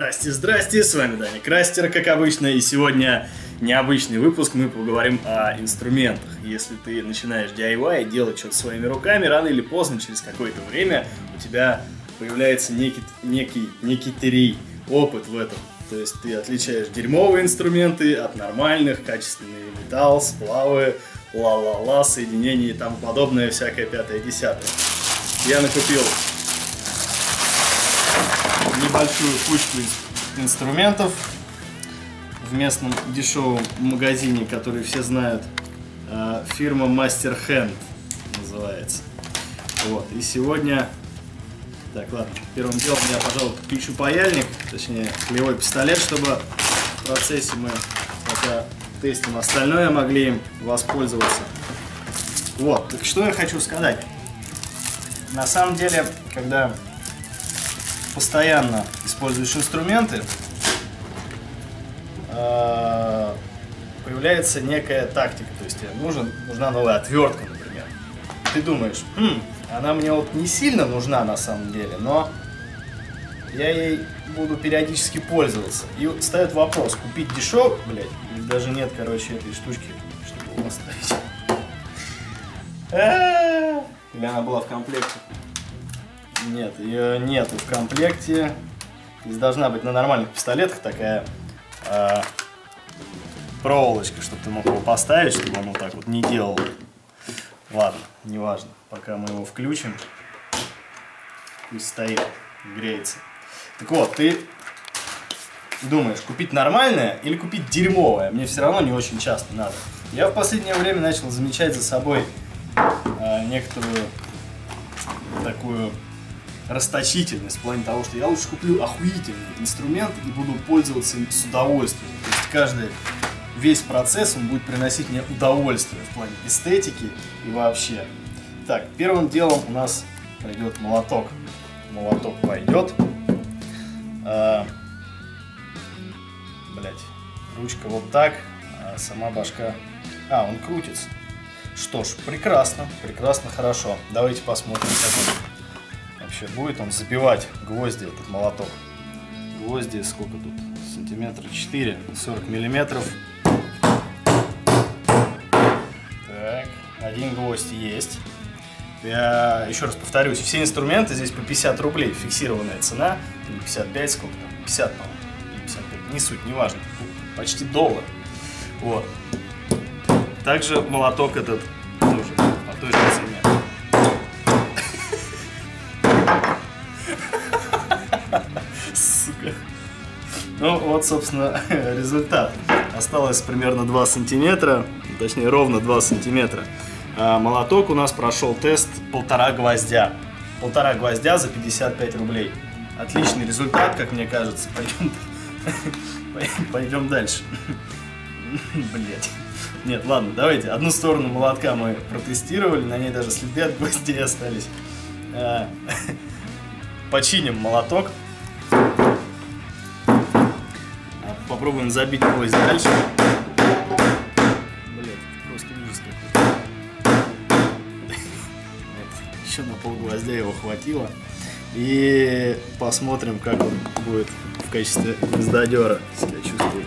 Здрасте, с вами Даня Крастер, как обычно, и сегодня необычный выпуск, мы поговорим о инструментах. Если ты начинаешь DIY, делать что-то своими руками, рано или поздно, через какое-то время, у тебя появляется некий опыт в этом. То есть ты отличаешь дерьмовые инструменты от нормальных, качественный металл, сплавы, ла-ла-ла, соединения и тому подобное, всякое пятое-десятое. Я накупил небольшую кучку инструментов в местном дешевом магазине, который все знают, фирма Master Hand называется. Вот, и сегодня, так, ладно, первым делом я, пожалуй, подключу паяльник, точнее, клеевой пистолет, чтобы в процессе мы, пока тестим остальное, могли им воспользоваться. Вот, так что я хочу сказать. На самом деле, когда постоянно используешь инструменты, появляется некая тактика, то есть тебе нужна новая отвертка, например. Ты думаешь, она мне вот не сильно нужна на самом деле, но я ей буду периодически пользоваться. И встает вопрос, купить дешевую, блядь, или даже нет, короче, этой штучки, чтобы его оставить. Или она была в комплекте? Нет, ее нету в комплекте. Здесь должна быть на нормальных пистолетах такая проволочка, чтобы ты мог его поставить, чтобы он вот так вот не делал. Ладно, неважно. Пока мы его включим, пусть стоит, греется. Так вот, ты думаешь, купить нормальное или купить дерьмовое? Мне все равно не очень часто надо. Я в последнее время начал замечать за собой некоторую такую расточительность в плане того, что я лучше куплю охуительный инструмент и буду пользоваться им с удовольствием. То есть весь процесс он будет приносить мне удовольствие в плане эстетики и вообще. Так, первым делом у нас пойдет молоток. Молоток пойдет. Блять, ручка вот так, а сама башка. Он крутится. Что ж, прекрасно, прекрасно, хорошо. Давайте посмотрим, как он вообще будет он забивать гвозди, этот молоток. Гвозди сколько тут? Сантиметра 4, 40 миллиметров. Так, один гвоздь есть. Я еще раз повторюсь, все инструменты здесь по 50 рублей, фиксированная цена. Или 55, сколько там? 50, по-моему. 55, не суть, не важно. Почти $1. Вот. Также молоток этот тоже по той же цене. Сука. Ну вот, собственно, результат. Осталось примерно 2 сантиметра, точнее ровно 2 сантиметра. Молоток у нас прошел тест 1,5 гвоздя. 1,5 гвоздя за 55 рублей. Отличный результат, как мне кажется. Пойдем дальше. Блять. Нет, ладно, давайте. Одну сторону молотка мы протестировали, на ней даже следы от гвоздей остались. Починим молоток. Попробуем забить гвоздь дальше. Блять, просто ужас какой-то. Еще на полгвоздя его хватило. И посмотрим, как он будет в качестве гвоздодера себя чувствовать.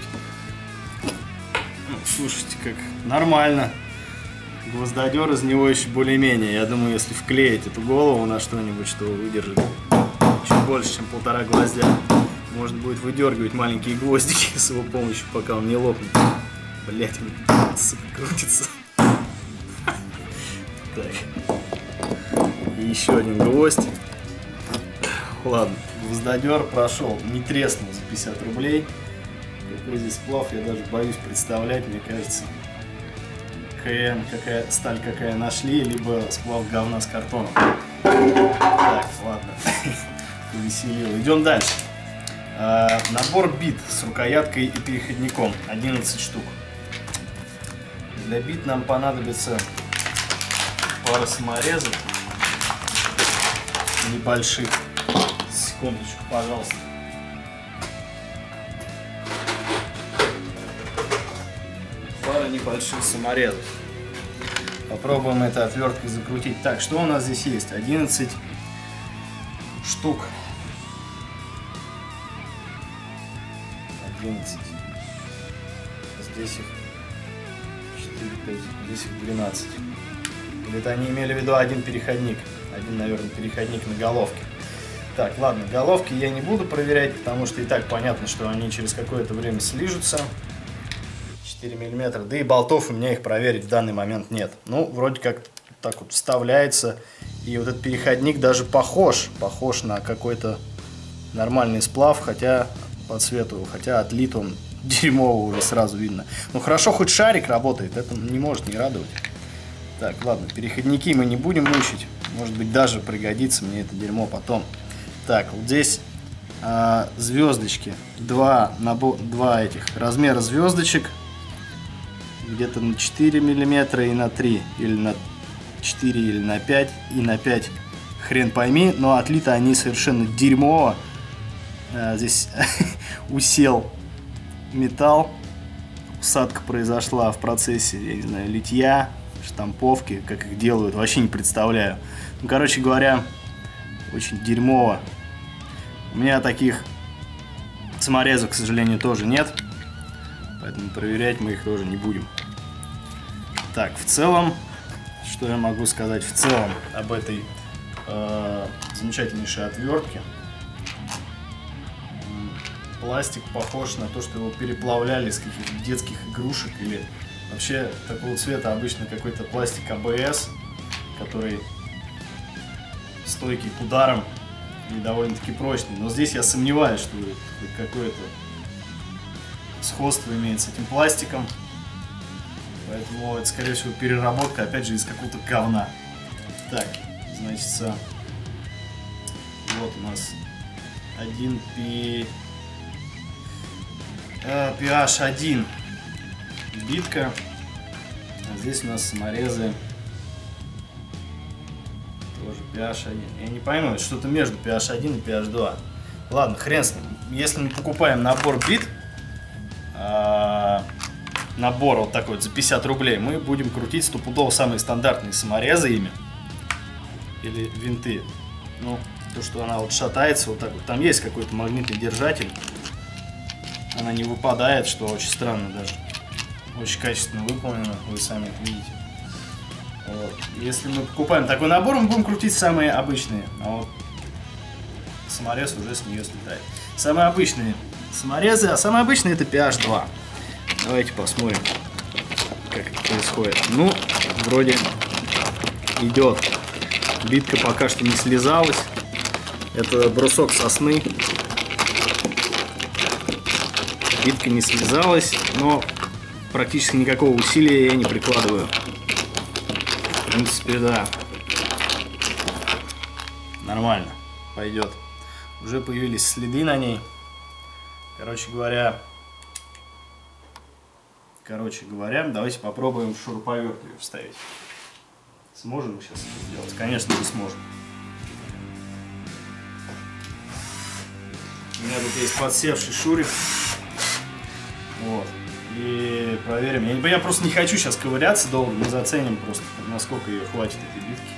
Слушайте, как нормально. Гвоздодер из него еще более-менее. Я думаю, если вклеить эту голову на что-нибудь, что выдержит чуть больше, чем 1,5 гвоздя, можно будет выдергивать маленькие гвоздики с его помощью, пока он не лопнет. Блять, он, сука, крутится. Так. И еще один гвоздь. Ладно, гвоздодер прошел. Не треснул за 50 рублей. Какой здесь сплав, я даже боюсь представлять, мне кажется. КН, сталь какая нашли, либо сплав говна с картоном. Так, ладно. Повеселил. Идем дальше. Набор бит с рукояткой и переходником. 11 штук. Для бит нам понадобится пара саморезов небольших. Секундочку, пожалуйста. Пара небольших саморезов. Попробуем это отверткой закрутить. Так, что у нас здесь есть? 11 штук 11. Здесь их 4, 5, здесь их 12. Или это они имели в виду один переходник. Один, наверное, переходник на головке. Так, ладно, головки я не буду проверять, потому что и так понятно, что они через какое-то время слижутся. 4 миллиметра. Да и болтов у меня их проверить в данный момент нет. Ну, вроде как так вот вставляется. И вот этот переходник даже похож на какой-то нормальный сплав, хотя по цвету, хотя отлит он дерьмово уже сразу видно. Ну хорошо, хоть шарик работает, это не может не радовать. Так, ладно, переходники мы не будем мучить. Может быть, даже пригодится мне это дерьмо потом. Так, вот здесь звездочки. Два этих размера звездочек. Где-то на 4 миллиметра и на 3. Или на 4, или на 5. И на 5 хрен пойми. Но отлиты они совершенно дерьмово. Здесь усел металл. Усадка произошла в процессе, я не знаю, литья, штамповки, как их делают, вообще не представляю. Ну, короче говоря, очень дерьмово. У меня таких саморезов, к сожалению, тоже нет, поэтому проверять мы их тоже не будем. Так, в целом, что я могу сказать в целом об этой замечательнейшей отвертке? Пластик похож на то, что его переплавляли из каких-то детских игрушек или вообще такого цвета обычно какой-то пластик АБС, который стойкий к ударам и довольно-таки прочный. Но здесь я сомневаюсь, что какое-то сходство имеет с этим пластиком. Поэтому это, скорее всего, переработка, опять же, из какого-то говна. Так, значит, вот у нас один PH1 битка. А здесь у нас саморезы тоже PH1. Я не пойму, это что-то между PH1 и PH2. Ладно, хрен с ним. Если мы покупаем набор бит, набор вот такой вот за 50 рублей, мы будем крутить стопудово самые стандартные саморезы ими. Или винты. Ну, то, что она вот шатается вот так вот. Там есть какой-то магнитный держатель. Она не выпадает, что очень странно даже. Очень качественно выполнено, вы сами это видите. Вот. Если мы покупаем такой набор, мы будем крутить самые обычные. А вот саморез уже с нее слетает. Самые обычные саморезы, а самые обычные это PH2. Давайте посмотрим, как это происходит. Ну, вроде идет. Битка пока что не слезалась. Это брусок сосны. Битка не слезалась, но практически никакого усилия я не прикладываю. В принципе, да. Нормально. Пойдет. Уже появились следы на ней. Короче говоря, давайте попробуем в шуруповерт ее вставить. Сможем мы сейчас это сделать? Конечно, мы сможем. У меня тут есть подсевший шурик. Вот. И проверим. Я просто не хочу сейчас ковыряться долго. Мы заценим просто, насколько ее хватит этой битки.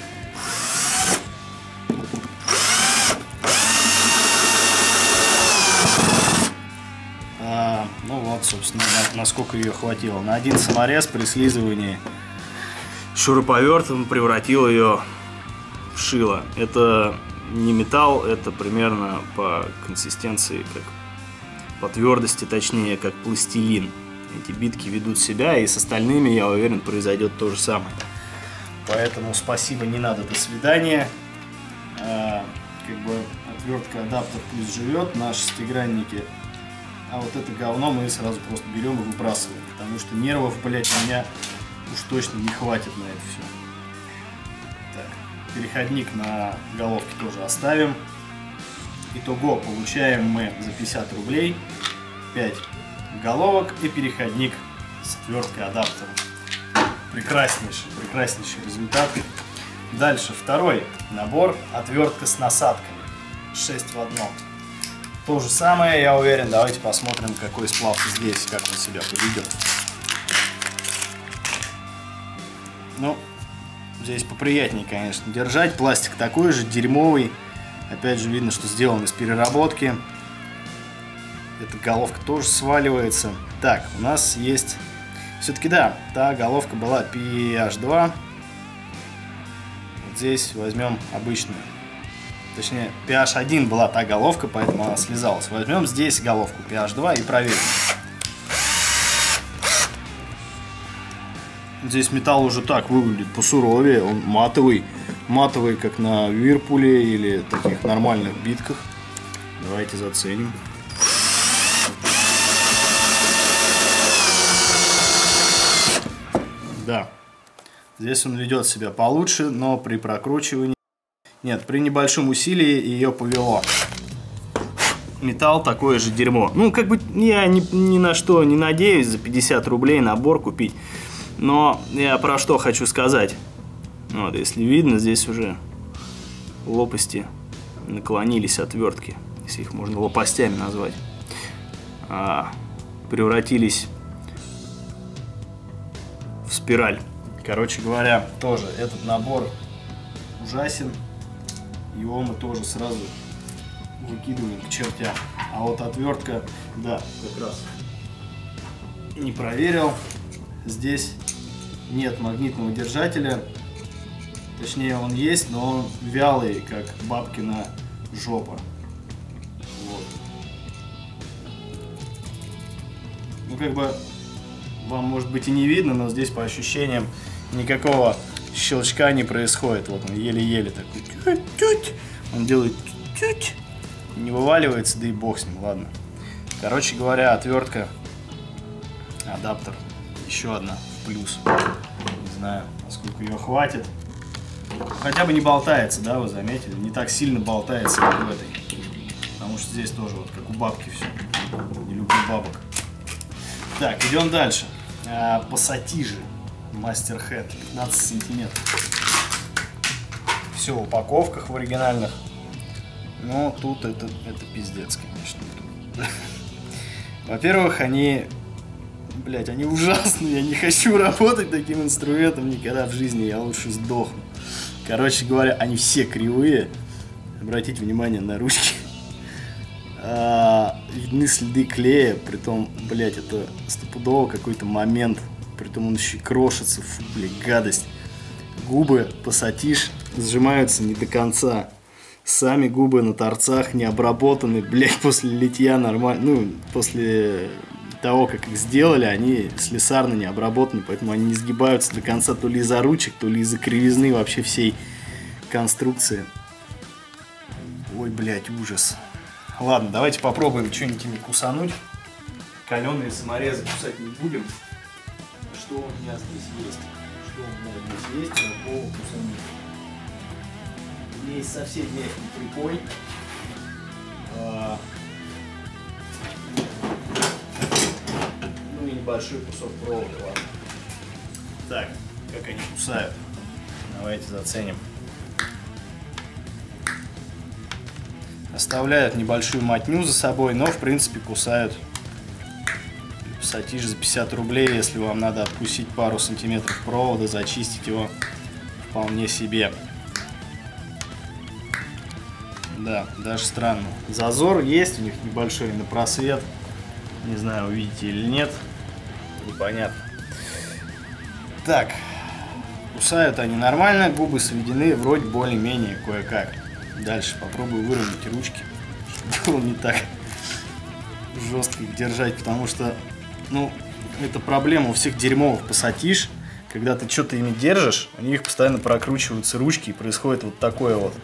Ну вот, собственно, насколько ее хватило. На один саморез при слизывании шуруповертом превратил ее в шило. Это не металл, это примерно по консистенции, как по твердости, точнее, как пластилин. Эти битки ведут себя, и с остальными, я уверен, произойдет то же самое. Поэтому спасибо, не надо, до свидания. Как бы отвертка адаптер пусть живет, наши шестигранники. А вот это говно мы сразу просто берем и выбрасываем, потому что нервов, блять, у меня уж точно не хватит на это все. Так, переходник на головке тоже оставим. Итого получаем мы за 50 рублей 5 головок и переходник с отверткой адаптера. Прекраснейший результат. Дальше второй набор, отвертка с насадками. 6 в одном. То же самое, я уверен. Давайте посмотрим, какой сплав здесь, как он себя поведет. Ну, здесь поприятнее, конечно, держать. Пластик такой же, дерьмовый. Опять же, видно, что сделан из переработки. Эта головка тоже сваливается. Так, у нас есть... Все-таки да, та головка была PH2. Вот здесь возьмем обычную. Точнее, PH1 была та головка, поэтому она слезалась. Возьмем здесь головку PH2 и проверим. Здесь металл уже так выглядит посуровее. Он матовый. Матовый, как на Вирпуле или таких нормальных битках. Давайте заценим. Да, здесь он ведет себя получше, но при прокручивании... Нет, при небольшом усилии ее повело. Металл такое же дерьмо. Ну, как бы я ни на что не надеюсь за 50 рублей набор купить. Но я про что хочу сказать. Вот, если видно, здесь уже лопасти наклонились отвертки, если их можно лопастями назвать. Превратились в спираль. Короче говоря, тоже этот набор ужасен. Его мы тоже сразу выкидываем к чертям. А вот отвертка, да, как раз не проверил. Здесь нет магнитного держателя. Точнее, он есть, но он вялый, как бабкина жопа. Вот. Ну, как бы, вам, может быть, и не видно, но здесь, по ощущениям, никакого щелчка не происходит. Вот он еле-еле такой. Он делает тють, не вываливается, да и бог с ним, ладно. Короче говоря, отвертка, адаптер, еще одна в плюс. Не знаю, насколько ее хватит. Хотя бы не болтается, да, вы заметили? Не так сильно болтается, как в этой. Потому что здесь тоже вот как у бабки все. Не люблю бабок. Так, идем дальше. Пассатижи. Мастер Хэт. 15 сантиметров. Все в упаковках в оригинальных. Но тут это пиздец, конечно. Во-первых, они... Блять, они ужасные. Я не хочу работать таким инструментом никогда в жизни. Я лучше сдохну. Короче говоря, они все кривые. Обратите внимание на ручки. Видны следы клея. Притом, блять, это стопудово какой-то момент. Притом он еще и крошится. Фу, блядь, гадость. Губы пассатиж сжимаются не до конца. Сами губы на торцах не обработаны. Блять, после литья нормально. Ну, после того, как их сделали, они слесарно не обработаны. Поэтому они не сгибаются до конца то ли из-за ручек, то ли из-за кривизны вообще всей конструкции. Ой, блять, ужас. Ладно, давайте попробуем что-нибудь ими кусануть. Каленые саморезы кусать не будем. Что у меня здесь есть? Что у меня здесь есть? По кусанию. У меня есть совсем мягкий припой. Ну и небольшой кусок провода, ладно. Так, как они кусают. Давайте заценим. Оставляют небольшую мотню за собой, но в принципе кусают. Пассатиж за 50 рублей, если вам надо откусить пару сантиметров провода, зачистить его вполне себе. Да, даже странно. Зазор есть у них небольшой на просвет. Не знаю, увидите или нет. Непонятно. Так, кусают они нормально, губы сведены, вроде более-менее кое-как. Дальше попробую выровнять ручки, чтобы было не так жестко их держать, потому что, ну, это проблема у всех дерьмовых пассатиж. Когда ты что-то ими держишь, у них постоянно прокручиваются ручки и происходит вот такое вот.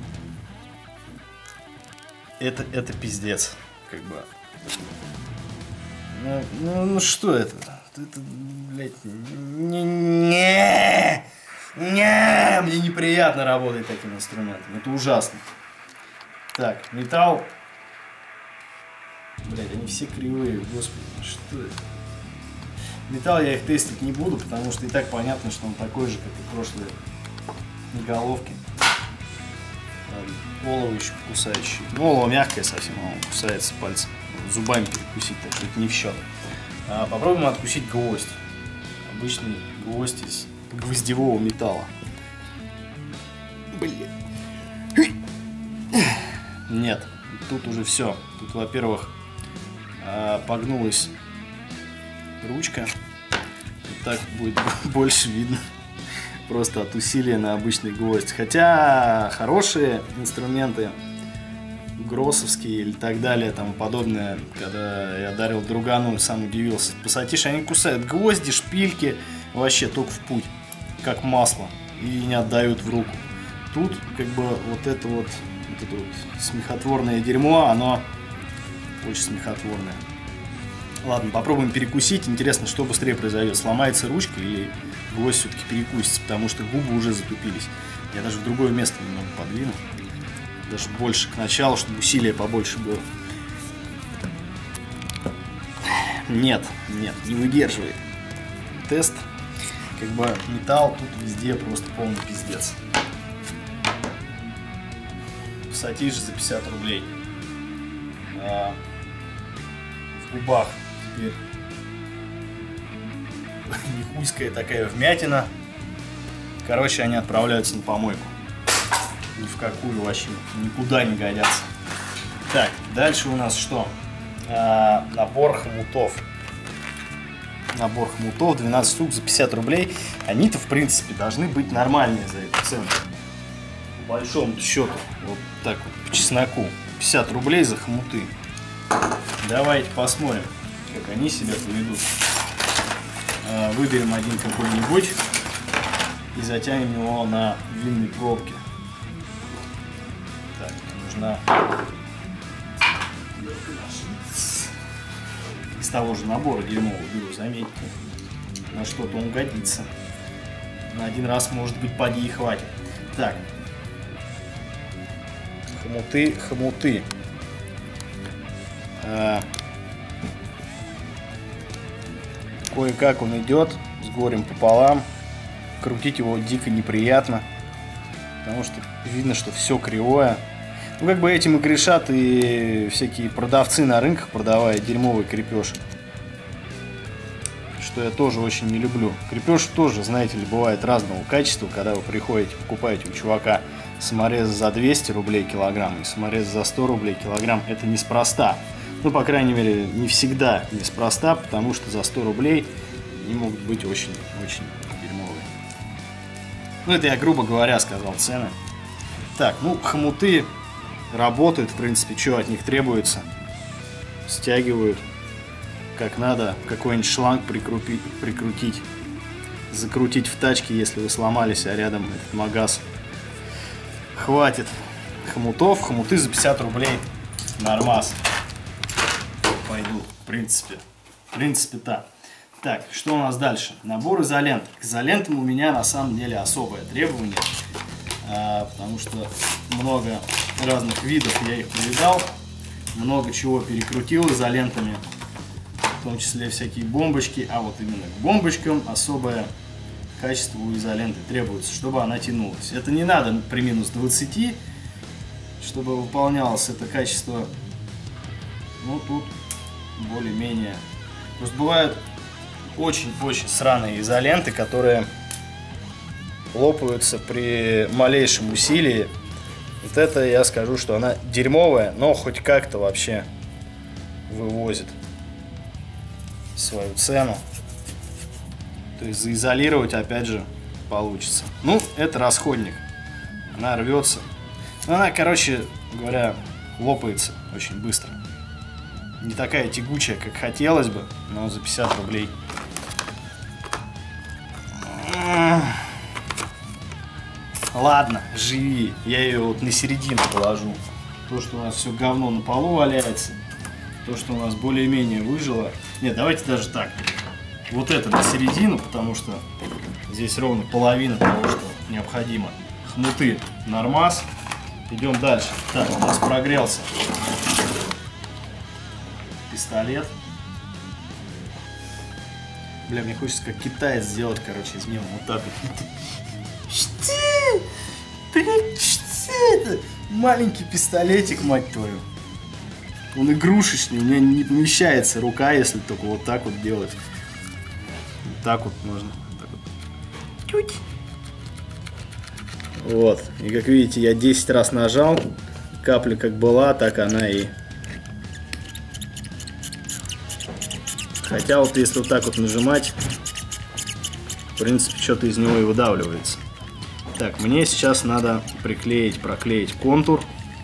Это пиздец, как бы. Ну что это? Это, блядь, мне неприятно работать таким инструментом. Это ужасно. Так, металл. Блядь, они все кривые, господи, что это? Металл я их тестить не буду, потому что и так понятно, что он такой же, как и прошлые головки. Олово еще кусающий. Ну, олово мягкое совсем, он кусается пальцем. Зубами перекусить, так что это не в счет. Попробуем откусить гвоздь. Обычный гвоздь из гвоздевого металла. Блин. Нет, тут уже все. Тут, во-первых, погнулась ручка. Вот так будет больше видно. Просто от усилия на обычный гвоздь. Хотя хорошие инструменты, гроссовские или так далее, тому подобное, когда я дарил другану, сам удивился. Пассатижи, они кусают гвозди, шпильки, вообще только в путь, как масло, и не отдают в руку. Тут как бы вот это вот смехотворное дерьмо, оно очень смехотворное. Ладно, попробуем перекусить. Интересно, что быстрее произойдет, сломается ручка или гвоздь все-таки перекусится, потому что губы уже затупились. Я даже в другое место немного подвину. Даже больше к началу, чтобы усилия побольше было. Нет, не выдерживает. Тест. Как бы металл тут везде просто полный пиздец. Пассатижи за 50 рублей. В губах теперь нихуйская такая вмятина. Короче, они отправляются на помойку. Ни в какую вообще, никуда не годятся. Так, дальше у нас что? Набор хомутов. Набор хомутов, 12 штук за 50 рублей. Они-то, в принципе, должны быть нормальные за эту цену. По большому счету, вот так вот, по чесноку. 50 рублей за хомуты. Давайте посмотрим, как они себя поведут. Выберем один какой-нибудь и затянем его на длинной пробке. Так, нужна из того же набора дерьмового беру, заметьте. На что-то он годится. На один раз, может быть, поди и хватит. Так. Хомуты. Кое-как он идет с горем пополам. Крутить его дико неприятно, потому что видно, что все кривое. Ну, как бы этим и грешат и всякие продавцы на рынках, продавая дерьмовый крепеж. Что я тоже очень не люблю. Крепеж тоже, знаете ли, бывает разного качества, когда вы приходите, покупаете у чувака саморез за 200 рублей килограмм и саморез за 100 рублей килограмм. Это неспроста. Ну, по крайней мере, не всегда неспроста, потому что за 100 рублей они могут быть очень-очень дерьмовые. Ну, это я, грубо говоря, сказал цены. Так, ну, хомуты работают, в принципе, что от них требуется. Стягивают как надо, какой-нибудь шланг прикрутить, закрутить в тачке, если вы сломались, а рядом этот магаз. Хватит хомутов. Хомуты за 50 рублей нормас. Пойду, в принципе, так. Так, что у нас дальше? Набор изолент. К изолентам у меня на самом деле особое требование, потому что много разных видов я их повидал, много чего перекрутил изолентами, в том числе всякие бомбочки, а вот именно к бомбочкам особое качество у изоленты требуется, чтобы она тянулась. Это не надо при минус 20, чтобы выполнялось это качество, ну тут более-менее. Просто бывают очень-очень сраные изоленты, которые лопаются при малейшем усилии. Вот это я скажу, что она дерьмовая, но хоть как-то вообще вывозит свою цену. То есть заизолировать опять же получится. Ну, это расходник. Она рвется. Она, короче говоря, лопается очень быстро. Не такая тягучая, как хотелось бы, но за 50 рублей. Ладно, живи. Я ее вот на середину положу. То, что у нас все говно на полу валяется. То, что у нас более-менее выжило. Нет, давайте даже так. Вот это на середину, потому что здесь ровно половина того, что необходимо. Хомуты нормас. Идем дальше. Так, у нас прогрелся пистолет. Бля, мне хочется как китаец сделать, короче, из него вот так вот. Что? Блин, что это? Маленький пистолетик, мать твою. Он игрушечный, у меня не помещается рука, если только вот так вот делать. Вот так вот можно. Вот так вот. Чуть. Вот. И как видите, я 10 раз нажал. Капля как была, так она и Хотя вот если вот так вот нажимать, в принципе, что-то из него и выдавливается. Так, мне сейчас надо проклеить контур.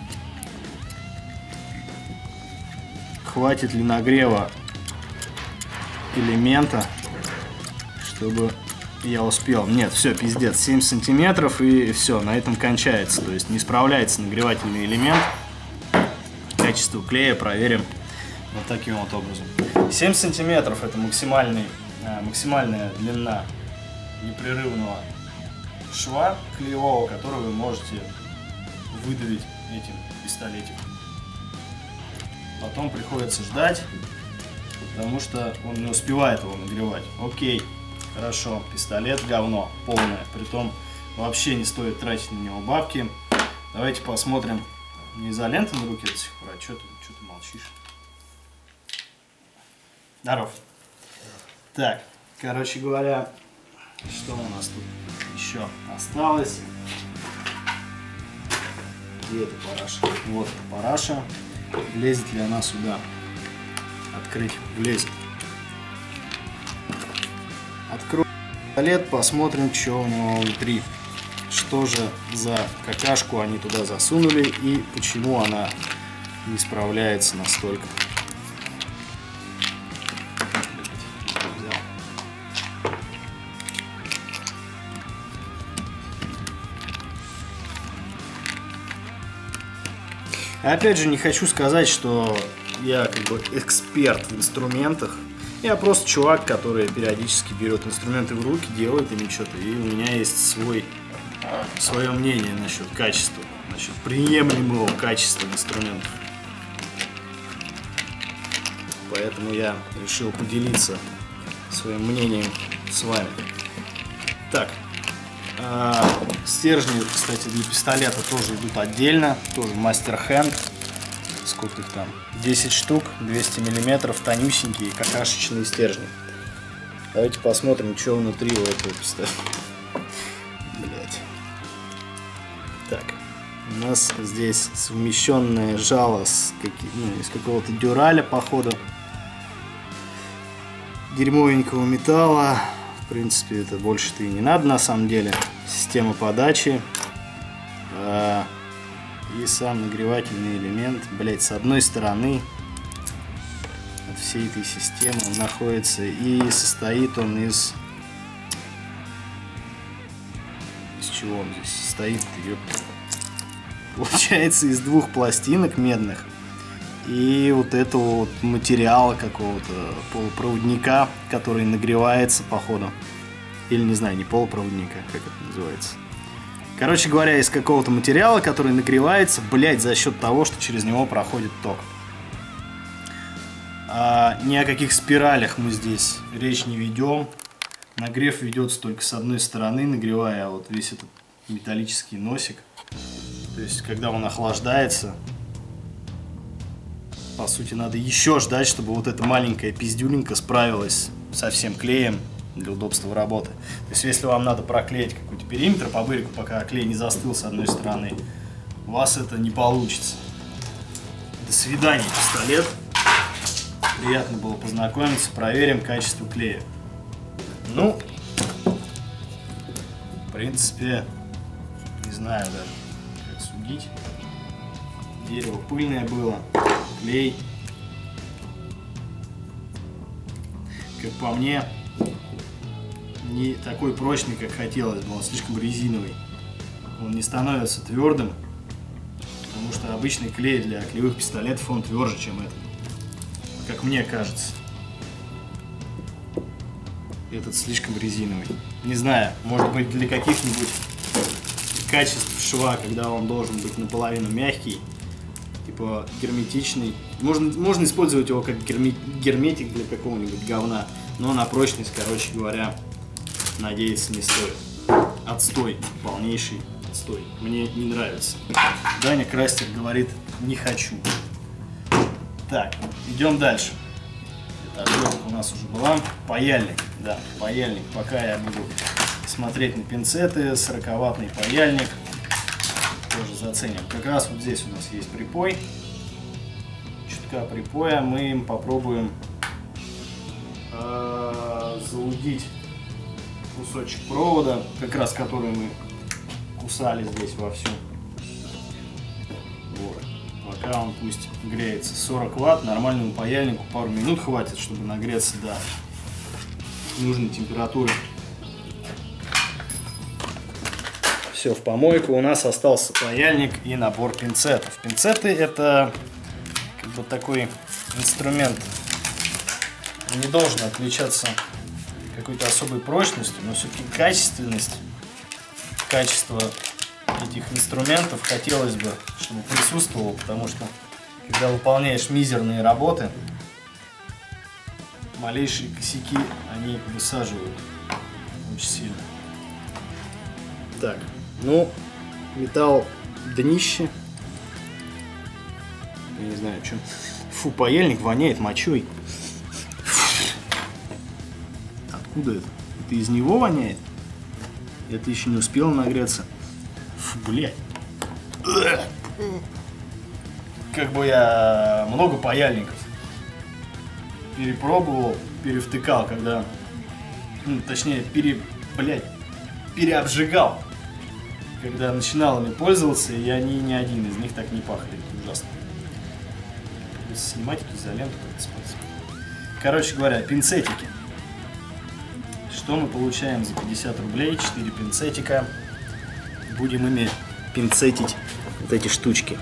Хватит ли нагрева элемента, чтобы я успел? Нет, все, пиздец, 7 сантиметров и все, на этом кончается. То есть не справляется нагревательный элемент. Качество клея проверим вот таким вот образом. 7 сантиметров это максимальная длина непрерывного шва клеевого, который вы можете выдавить этим пистолетиком. Потом приходится ждать, потому что он не успевает его нагревать. Окей, хорошо, пистолет говно полное, притом вообще не стоит тратить на него бабки. Давайте посмотрим. Не изолента на руке до сих пор, а что ты молчишь? Здоров. Так, короче говоря, что у нас тут еще осталось? Где эта параша? Вот эта параша. Влезет ли она сюда? Открыть. Влезет. Открою пистолет, посмотрим, что у него внутри. Что же за какашку они туда засунули и почему она не справляется настолько. Опять же, не хочу сказать, что я как бы эксперт в инструментах. Я просто чувак, который периодически берет инструменты в руки, делает ими что-то. И у меня есть свое мнение насчет качества, насчет приемлемого качества инструментов. Поэтому я решил поделиться своим мнением с вами. Так. Стержни, кстати, для пистолета тоже идут отдельно, тоже Master Hand. Сколько их там? 10 штук, 200 миллиметров, тонюсенькие какашечные стержни. Давайте посмотрим, что внутри у этого пистолета. Блять. Так, у нас здесь совмещенное жало из какого-то дюраля, походу. Дерьмовенького металла. В принципе, это больше-то и не надо на самом деле. Система подачи и сам нагревательный элемент. Блять, с одной стороны от всей этой системы он находится, и состоит он из чего он здесь состоит? Получается, из двух пластинок медных и вот этого вот материала какого-то полупроводника, который нагревается походу. Или не знаю, не полупроводника, как это называется. Короче говоря, из какого-то материала, который нагревается, блять, за счет того, что через него проходит ток. Ни о каких спиралях мы здесь речь не ведем. Нагрев ведется только с одной стороны, нагревая вот весь этот металлический носик. То есть, когда он охлаждается, по сути, надо еще ждать, чтобы вот эта маленькая пиздюленька справилась со всем клеем для удобства работы. То есть, если вам надо проклеить какой-то периметр по бырику, пока клей не застыл с одной стороны, у вас это не получится. До свидания, пистолет. Приятно было познакомиться. Проверим качество клея. Ну, в принципе, не знаю даже, как судить. Дерево пыльное было, клей, как по мне, не такой прочный, как хотелось бы, он слишком резиновый. Он не становится твердым, потому что обычный клей для клеевых пистолетов, он тверже, чем этот, как мне кажется. Этот слишком резиновый. Не знаю, может быть, для каких-нибудь качеств шва, когда он должен быть наполовину мягкий, типа герметичный. Можно использовать его как герметик для какого-нибудь говна, но на прочность, короче говоря, надеяться не стоит. Отстой, полнейший отстой. Мне не нравится. Даня Крастер говорит, не хочу. Так, идем дальше. Это отвертка у нас уже была. Паяльник, да, паяльник. Пока я буду смотреть на пинцеты, 40-ваттный паяльник. Тоже заценим. Как раз вот здесь у нас есть припой. Чутка припоя. Мы им попробуем залудить кусочек провода, как раз который мы кусали здесь вовсю. Вот. Пока он пусть греется. 40 ватт, нормальному паяльнику пару минут хватит, чтобы нагреться до нужной температуры. Все, в помойку. У нас остался паяльник и набор пинцетов. Пинцеты — это как бы такой инструмент. Он не должен отличаться какой-то особой прочностью, но все-таки качество этих инструментов хотелось бы, чтобы присутствовало, потому что когда выполняешь мизерные работы, малейшие косяки они высаживают очень сильно. Так, ну, металл днище. Я не знаю, что. Фу, паяльник воняет мочой. Откуда это? Это из него воняет? Это еще не успело нагреться. Фу, блядь. Как бы я много паяльников перепробовал, перевтыкал, когда, точнее, переобжигал, когда начинал ими пользоваться, и они ни один из них так не пахли. Это ужасно. Придется снимать эту изоленту. Короче говоря, пинцетики. Что мы получаем за 50 рублей? 4 пинцетика. Будем ими пинцетить вот эти штучки.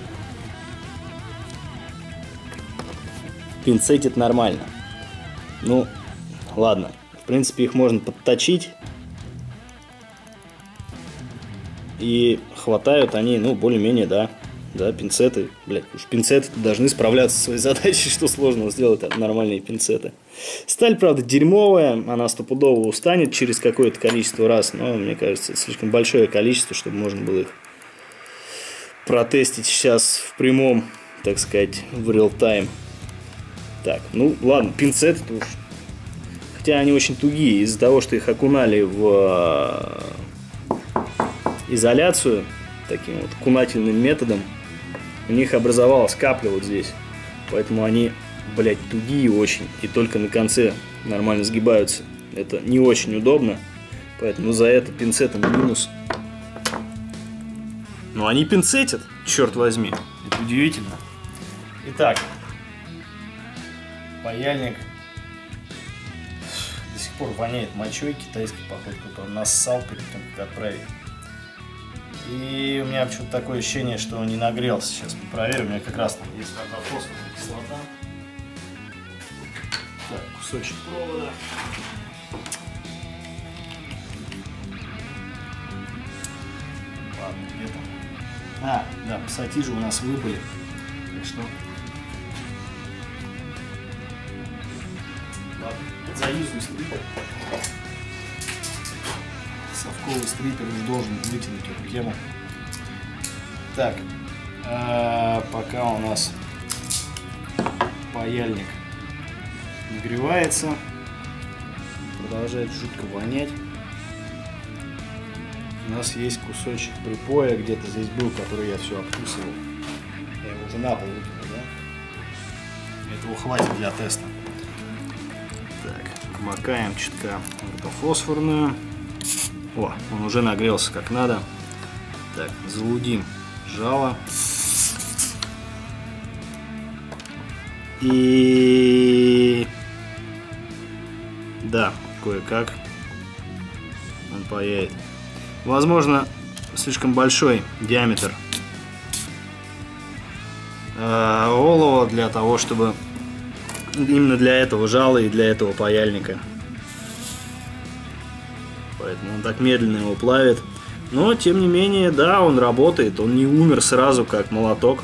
Пинцетит нормально. Ну, ладно. В принципе, их можно подточить. И хватают они, ну, более-менее, да. Да, пинцеты. Блять, уж пинцеты должны справляться со своей задачей, что сложно сделать нормальные пинцеты. Сталь, правда, дерьмовая. Она стопудово устанет через какое-то количество раз. Но, мне кажется, это слишком большое количество, чтобы можно было их протестить сейчас в прямом, так сказать, в real-time. Так, ну ладно, пинцеты уж. Хотя они очень тугие, из-за того, что их окунали в изоляцию таким вот кунательным методом, у них образовалась капля вот здесь. Поэтому они, блядь, тугие очень. И только на конце нормально сгибаются. Это не очень удобно. Поэтому за это пинцетом минус. Но они пинцетят, черт возьми. Это удивительно. Итак. Паяльник до сих пор воняет мочой китайской, походу, кто-то нассал перед тем, как отправить. И у меня почему-то такое ощущение, что он не нагрелся. Сейчас проверю, у меня как раз там есть ордофосфорная кислота. Так, кусочек провода. Ладно, где-то. А, да, пассатижи у нас выпали. Так что... Заюзаю стрипер. Совковый стрипер уж должен вытянуть эту тему. Так, пока у нас паяльник нагревается, продолжает жутко вонять. У нас есть кусочек припоя, где-то здесь был, который я все обкусывал. Я его уже на пол выкинул, да? Этого хватит для теста. Так, макаем чутка ордофосфорную. О, он уже нагрелся как надо. Так, залудим жало. И... да, кое-как он паяет. Возможно, слишком большой диаметр олова для того, чтобы... именно для этого жала и для этого паяльника. Поэтому он так медленно его плавит. Но, тем не менее, да, он работает. Он не умер сразу, как молоток.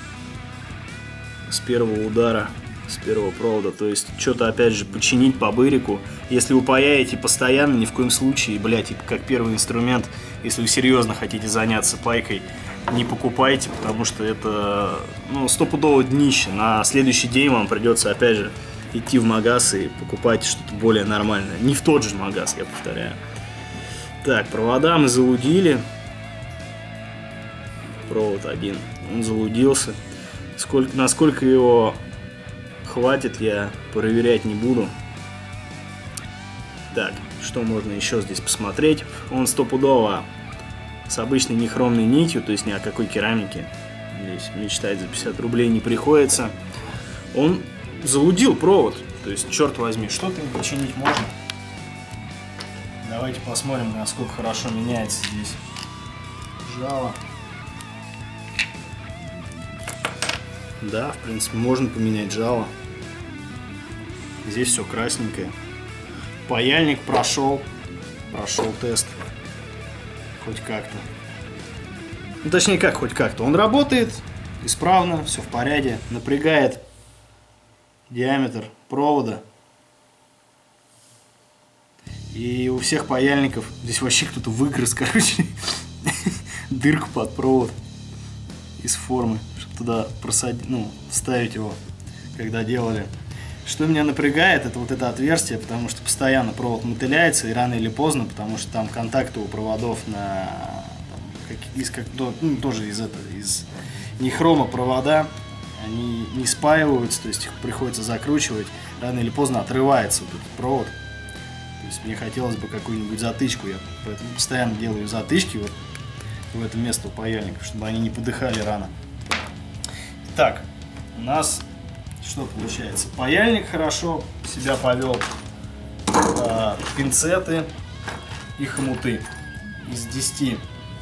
С первого удара, с первого провода. То есть, что-то, опять же, починить по бырику. Если вы паяете постоянно, ни в коем случае, блядь, как первый инструмент, если вы серьезно хотите заняться пайкой, не покупайте, потому что это, ну, стопудово днище. На следующий день вам придется, опять же, идти в магаз и покупать что-то более нормальное. Не в тот же магаз, я повторяю. Так, провода мы залудили. Провод один, он залудился. Насколько его хватит, я проверять не буду. Так, что можно еще здесь посмотреть? Он стопудово с обычной нехромной нитью, то есть ни о какой керамике здесь мечтать за 50 рублей не приходится. Он залудил провод, то есть, черт возьми, что-то не починить можно. Давайте посмотрим, насколько хорошо меняется здесь жало. Да, в принципе, можно поменять жало. Здесь все красненькое. Паяльник прошел тест. Хоть как-то. Ну, точнее, как хоть как-то. Он работает исправно, все в порядке. Напрягает диаметр провода. И у всех паяльников здесь вообще кто-то выгрыз, короче, дырку под провод из формы, чтобы туда просадить, ну, вставить его, когда делали. Что меня напрягает, это вот это отверстие, потому что постоянно провод мотыляется, и рано или поздно, потому что там контакты у проводов на тоже из нехрома провода, они не спаиваются, то есть их приходится закручивать, рано или поздно отрывается вот этот провод. То есть мне хотелось бы какую-нибудь затычку, я поэтому постоянно делаю затычки вот в это место у паяльников, чтобы они не подыхали рано. Так, у нас что получается? Паяльник хорошо себя повел, пинцеты и хомуты из 10.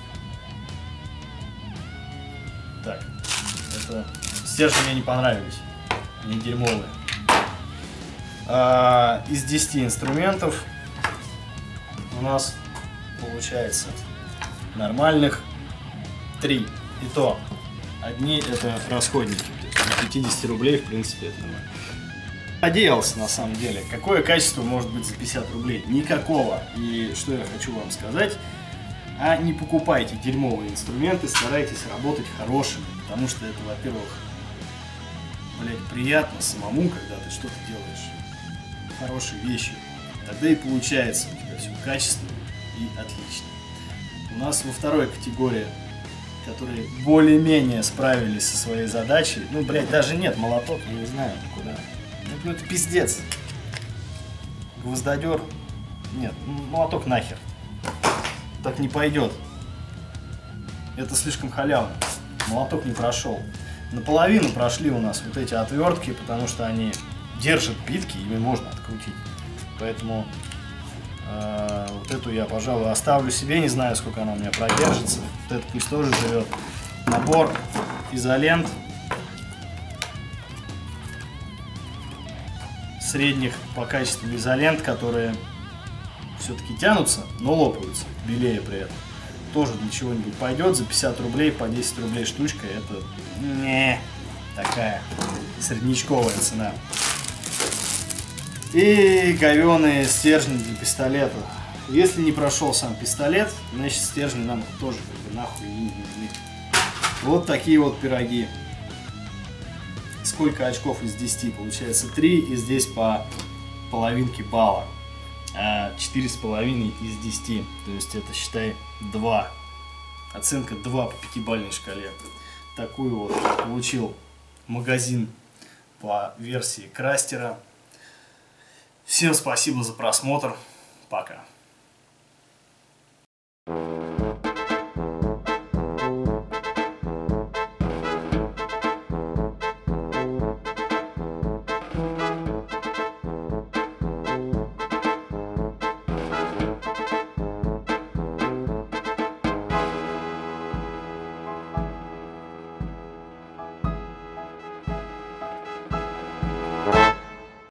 Так, это стержни мне не понравились, они дерьмовые. Из 10 инструментов у нас получается нормальных 3. И то одни это расходники. То есть на 50 рублей, в принципе, это нормально. Надеялся, на самом деле. Какое качество может быть за 50 рублей? Никакого. И что я хочу вам сказать? А не покупайте дерьмовые инструменты, старайтесь работать хорошими. Потому что это, во-первых, блять, приятно самому, когда ты что-то делаешь хорошие вещи. Тогда и получается у тебя все качественно и отлично. У нас во второй категории, которые более-менее справились со своей задачей. Ну, блядь, даже нет, молоток, я не знаю, куда. Ну, это пиздец. Гвоздодер. Нет, молоток нахер. Так не пойдет. Это слишком халявно. Молоток не прошел. Наполовину прошли у нас вот эти отвертки, потому что они держат битки, ими можно открутить. Поэтому вот эту я, пожалуй, оставлю себе. Не знаю, сколько она у меня продержится. Вот это пусть тоже живет. Набор изолент средних по качеству изолент, которые все-таки тянутся, но лопаются, белее при этом. Тоже для чего-нибудь пойдет. За 50 рублей, по 10 рублей штучка. Это не такая среднячковая цена. И говёные стержни для пистолета. Если не прошел сам пистолет, значит стержни нам тоже как бы нахуй не нужны. Вот такие вот пироги. Сколько очков из 10? Получается 3, и здесь по половинке балла. 4,5 из 10. То есть это, считай, 2. Оценка 2 по 5-бальной шкале. Такую вот получил магазин по версии Крастера. Всем спасибо за просмотр. Пока.